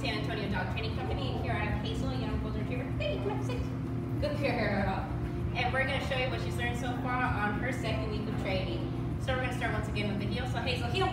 San Antonio Dog Training Company, and here I have Hazel, a young golden retriever. Hey, come up, sit. Good girl. And we're going to show you what she's learned so far on her second week of training. So we're going to start once again with the heel. So Hazel, heel.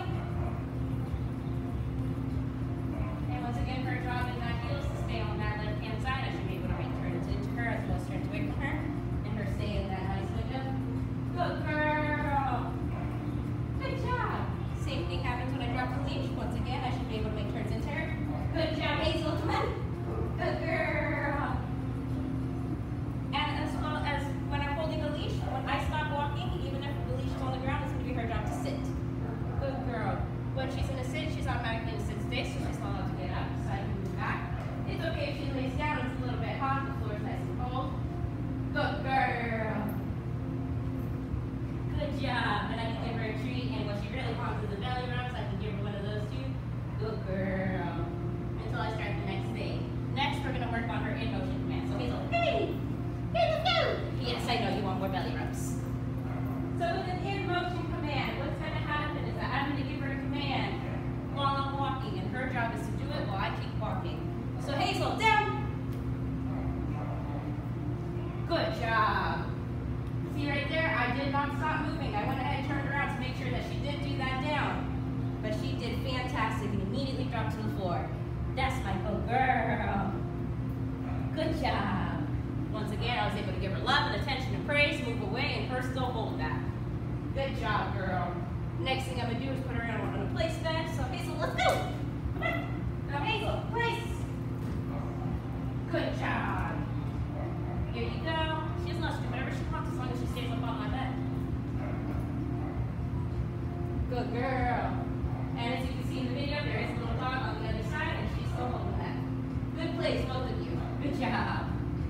And once again, her job in that heel is to stay on that left hand side. I should be able to make turns into her as well as turns away from her. And her stay in that nice window. Good girl. Good job. Same thing happens when I drop the leash. Once again, I should be able to make turns into her. Good job, Hazel. Come on. Good girl. And as well as when I'm holding the leash, when I stop walking, even if the leash is on the ground, it's going to be her job to sit. Good girl. When she's in a sit, she's automatically in a sit stay, so she's not allowed to get up, so I can move back. It's okay if she lays down. It's a little bit hot. The floor is nice and cold. Good girl. Good job. And I can give her a treat, and what she really wants is a belly rub, so I can give her one of those too. Good girl. Until I start the next thing. Next, we're going to work on her in-motion command. So Hazel, hey! Hey, let's go! Yes, I know you want more belly rubs. So with an in-motion command, what's going to happen is that I'm going to give her a command while I'm walking, and her job is to do it while I keep walking. So Hazel, down! Good job. See right there, I did not stop moving. I went ahead and turned around to make sure that she did do that down. But she did fantastic and immediately dropped to the floor. That's my good girl. Good job. Once again, I was able to give her love and attention and praise, move away, and her still hold that. Good job, girl. Next thing I'm going to do is put her on a place bed. So Hazel, let's go. Come on. Now Hazel, place. Good job. Here you go. She doesn't have to do whatever she wants as long as she stays up on my bed. Good girl. And as you can see in the video, there is a little dog on the other side, and she's still holding that. Good place, both of you. Good job.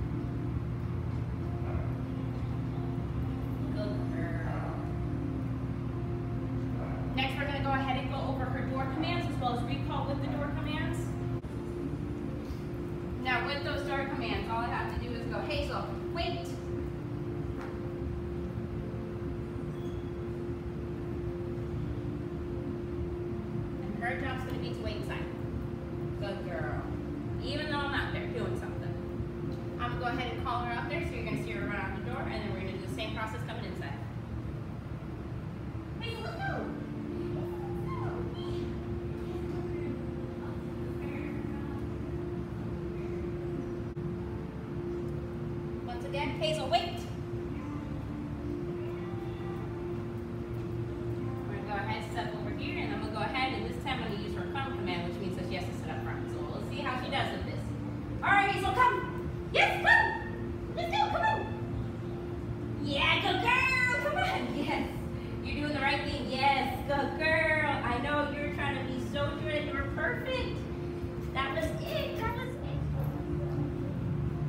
Good girl. Next, we're going to go ahead and go over her door commands as well as recall with the door commands. Now, with those door commands, all I have to do is go, Hazel, wait. Her job's going to be to wait inside. Good girl. Even though I'm out there doing something. I'm going to go ahead and call her out there, so you're going to see her run out the door, and then we're going to do the same process coming inside. Hey, let's go! Once again, Hazel, wait! Step over here, and I'm going to go ahead, and this time I'm going to use her come command, which means that she has to sit up front. So let's see how she does with this. All right, Hazel, come. Yes, come. Let's go, come on. Yeah, good girl. Come on. Yes. You're doing the right thing. Yes, good girl. I know you're trying to be so sure that you were perfect. That was it. That was it.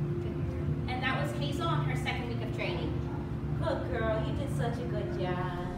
And that was Hazel on her second week of training. Good girl. You did such a good job.